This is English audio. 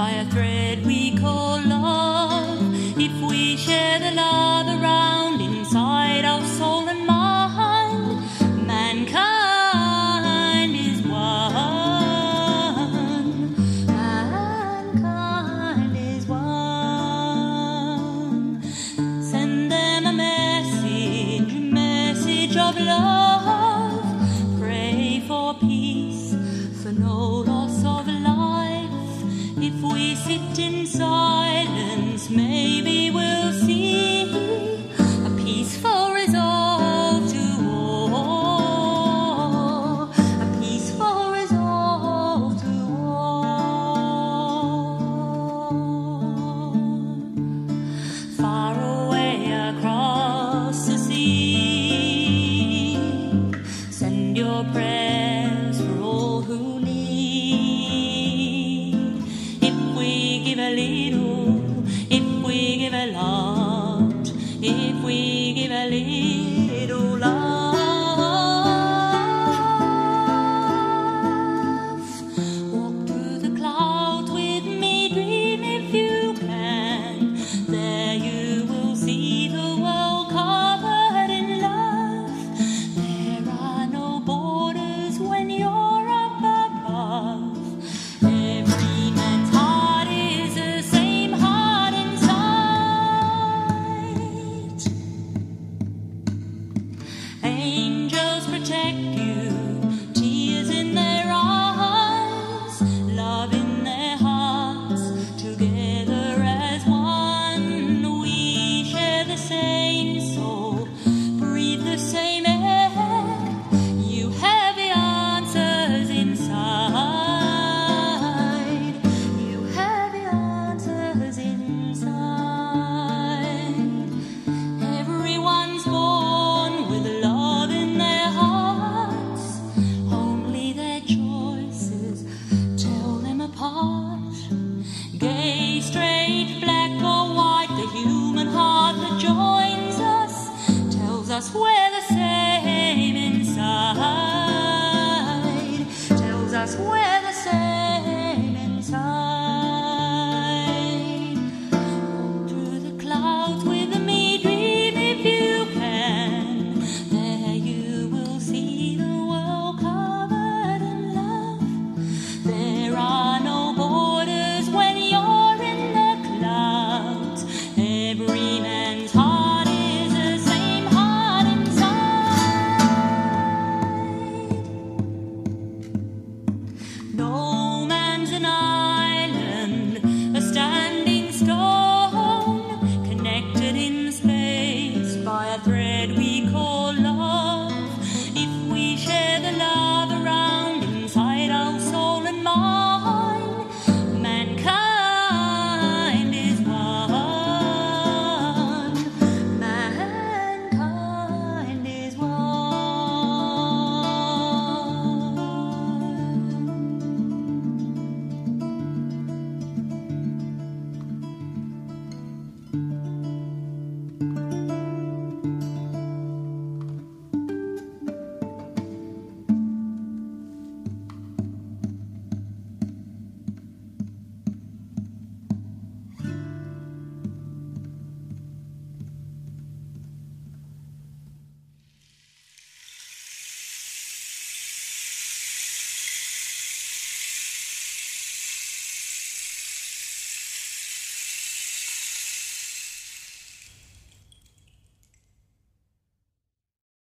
by a thread we call love. If we share the love around inside our soul and mind, mankind is one. Mankind is one. Send them a message of love. Pray for peace, for no loss of life. If we sit in silence, maybe we'll see a peaceful resolve to war. A peaceful resolve to war. Far away across the sea, send your prayers for all who need. If we give a little, if we give a lot, if we give a little love. Walk through the clouds with me, dream if you can. There you will see the world covered in love. There are no borders when you're up above. Every man's heart is the same heart inside. Angels protect you, tears in their eyes, love in their hearts, together as one. We share the same soul, breathe the same air. You have the answers inside. You have the answers inside. Everyone's born with love in their hearts. Only their choices tell them apart. Gay, straight, black or white, the human heart that joins us tells us we're the same inside. Tells us we're the same inside. Walk through the clouds with me, dream if you can. There you will see the world covered in love. There are no borders when you're in the clouds. Every man's heart is the same heart inside. No man's an island, a standing stone, connected in space by a thread we call love. If we share the love around inside our soul and mind,